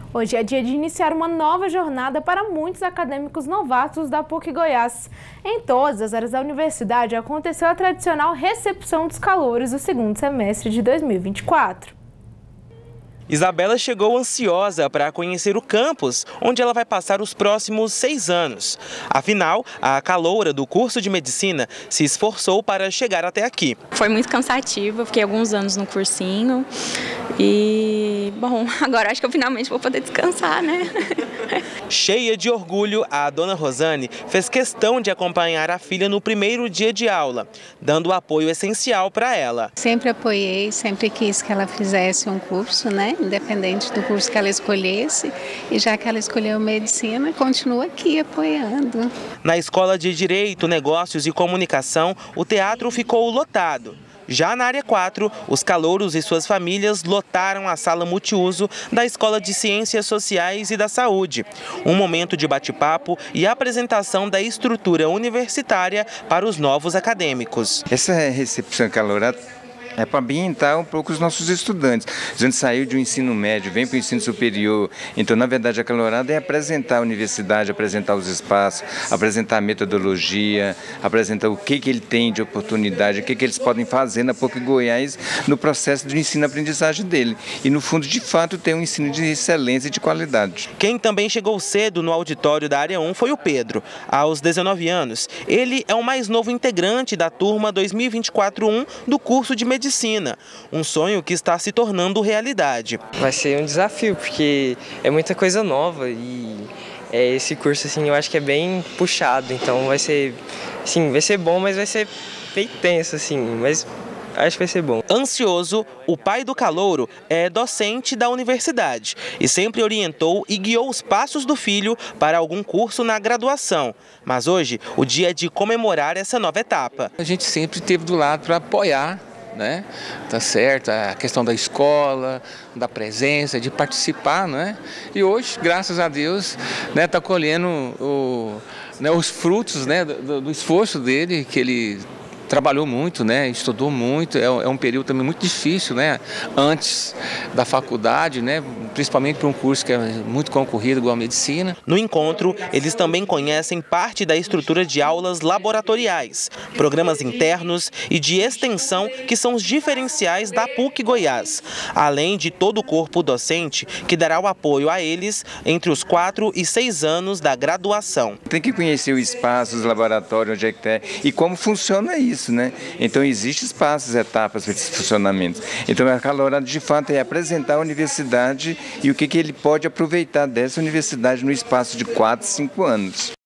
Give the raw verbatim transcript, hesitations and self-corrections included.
Hoje é dia de iniciar uma nova jornada para muitos acadêmicos novatos da PUC Goiás. Em todas as áreas da universidade aconteceu a tradicional recepção dos calouros do segundo semestre de dois mil e vinte e quatro. Isabela chegou ansiosa para conhecer o campus, onde ela vai passar os próximos seis anos. Afinal, a caloura do curso de medicina se esforçou para chegar até aqui. Foi muito cansativo, eu fiquei alguns anos no cursinho e, bom, agora acho que eu finalmente vou poder descansar, né? Cheia de orgulho, a dona Rosane fez questão de acompanhar a filha no primeiro dia de aula, dando o apoio essencial para ela. Sempre apoiei, sempre quis que ela fizesse um curso, né? Independente do curso que ela escolhesse, e já que ela escolheu medicina, continua aqui apoiando. Na Escola de Direito, Negócios e Comunicação, o teatro ficou lotado. Já na área quatro, os calouros e suas famílias lotaram a sala multiuso da Escola de Ciências Sociais e da Saúde. Um momento de bate-papo e apresentação da estrutura universitária para os novos acadêmicos. Essa recepção calorada é para ambientar um pouco os nossos estudantes. A gente saiu de um ensino médio, vem para o ensino superior. Então, na verdade, a calorada é apresentar a universidade, apresentar os espaços, apresentar a metodologia, apresentar o que, que ele tem de oportunidade, o que, que eles podem fazer na PUC Goiás no processo de ensino-aprendizagem dele. E, no fundo, de fato, ter um ensino de excelência e de qualidade. Quem também chegou cedo no auditório da área um foi o Pedro. Aos dezenove anos, ele é o mais novo integrante da turma dois mil e vinte e quatro um do curso de medicina. Medicina, um sonho que está se tornando realidade. Vai ser um desafio, porque é muita coisa nova e é, esse curso assim, eu acho que é bem puxado, então vai ser, sim, vai ser bom, mas vai ser bem tenso, assim, mas acho que vai ser bom. Ansioso, o pai do calouro é docente da universidade e sempre orientou e guiou os passos do filho para algum curso na graduação. Mas hoje, o dia é de comemorar essa nova etapa. A gente sempre esteve do lado para apoiar, né? Tá certo, a questão da escola, da presença, de participar, né? E hoje, graças a Deus, né, tá colhendo o, né, os frutos, né, do, do esforço dele, que ele trabalhou muito, né? Estudou muito, é, é um período também muito difícil, né? Antes da faculdade, né? Principalmente para um curso que é muito concorrido, igual a medicina. No encontro, eles também conhecem parte da estrutura de aulas laboratoriais, programas internos e de extensão que são os diferenciais da PUC Goiás, além de todo o corpo docente que dará o apoio a eles entre os quatro e seis anos da graduação. Tem que conhecer o espaço, os laboratórios, onde é que é e como funciona isso. Isso, né? Então, existem espaços, etapas para esse funcionamento. Então, a calorada, de fato, é apresentar a universidade e o que, que ele pode aproveitar dessa universidade no espaço de quatro, cinco anos.